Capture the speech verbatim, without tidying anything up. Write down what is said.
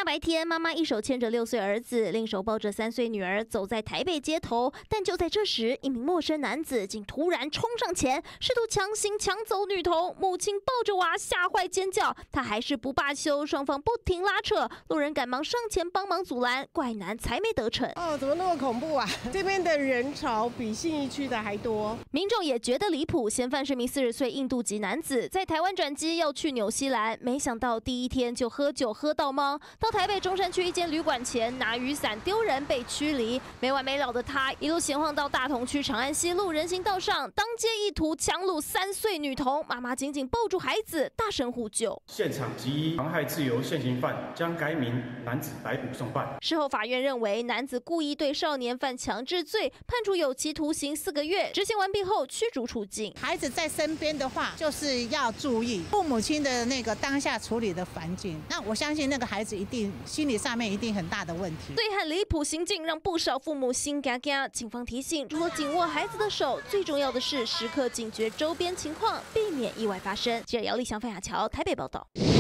白天，妈妈一手牵着六岁儿子，另一手抱着三岁女儿，走在台北街头。但就在这时，一名陌生男子竟突然冲上前，试图强行抢走女童。母亲抱着娃，吓坏尖叫，他还是不罢休，双方不停拉扯。路人赶忙上前帮忙阻拦，怪男才没得逞。 哦，怎么那么恐怖啊？这边的人潮比信义区的还多。 民众也觉得离谱，嫌犯是名四十岁印度籍男子，在台湾转机要去纽西兰，没想到第一天就喝酒喝到懵。到台北中山区一间旅馆前拿雨伞丢人被驱离，没完没了的他一路闲晃到大同区长安西路人行道上，当街意图强掳三岁女童，妈妈紧紧抱住孩子，大声呼救。 现场即依妨害自由现行犯将该名男子逮捕送办。 事后法院认为男子故意对少年犯强制罪，判处有期徒刑四个月，执行完毕后驱逐出境。 孩子在身边的话，就是要注意父母亲的那个当下处理的环境。那我相信那个孩子一定心理上面一定很大的问题。 对和离谱行径让不少父母心嘎嘎。警方提醒，除了紧握孩子的手，最重要的是时刻警觉周边情况，避免意外发生。记者姚立祥、范雅乔台北报道。